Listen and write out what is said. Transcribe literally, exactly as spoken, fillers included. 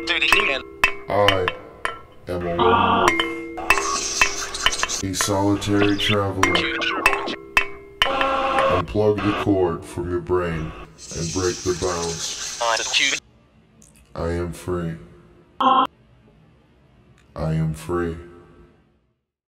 I am a lone wolf, a solitary traveler. Unplug the cord from your brain and break the bounds. I am free. I am free.